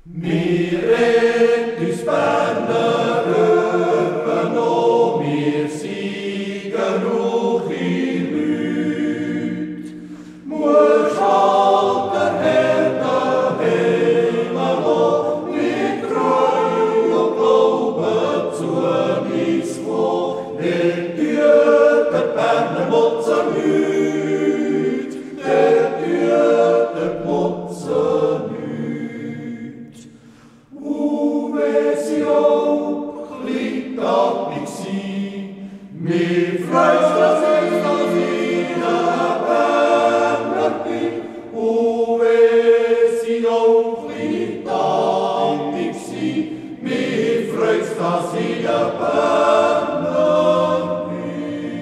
Mir ettus Berner öppen och mir siegen och i lut. Mor schalter herda hemma och med tröj och glaube zu mis wo. Der dürter Berner motzer ut, der dürter motzer ut. Mi freust das in der Berner bin, o si auch lieb da ich sie. Mi freust das in der Berner bin.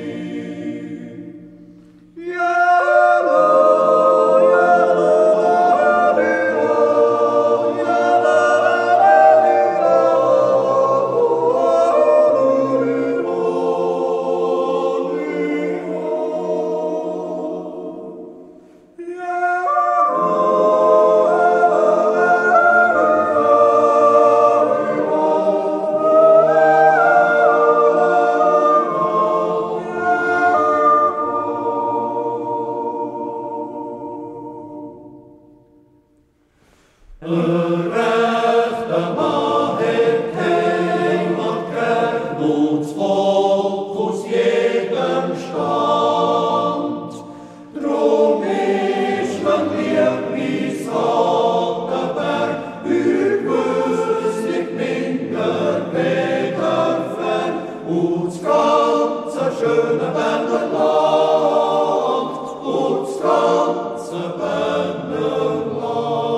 Rechte Mahet Heimat kennt uns Volk aus jedem Stand. Drum ist man lieb wie Sottenberg, überwüsst minder weder fern, uns ganze schöne Berner Land, uns ganze Berner Land.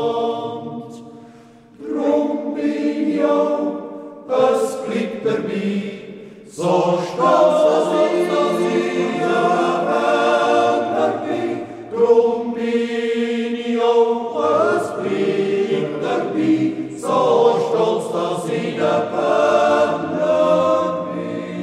Es bleibt dabei, so stolz, dass ich der Berner bin. Drum bin ich auch, es bleibt dabei, so stolz, dass ich der Berner bin.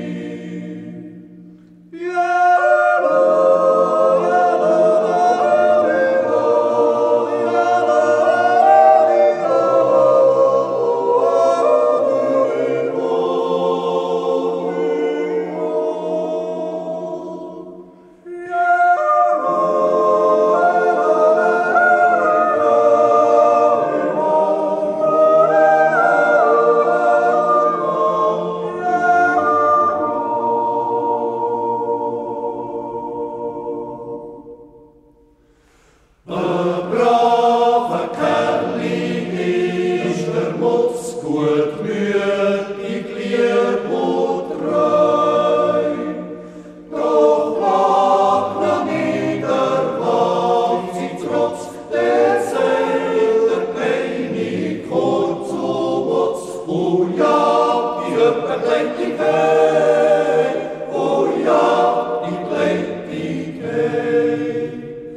Gutmütig, lieb und treu. Doch Wagner niederwarf sie trotz der Seele König kurz und Mutz. Oh ja, die Öppen bleibt die Kei, oh ja, die bleibt die Kei.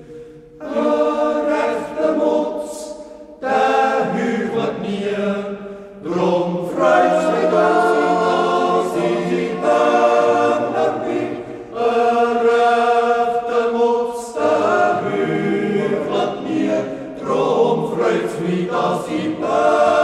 Rechter Mutz, der hügelt mir, drum freut's mich, dass ich Berner bin. Rechter Mutz, der hügelt mir, drum freut's mich, dass ich Berner bin.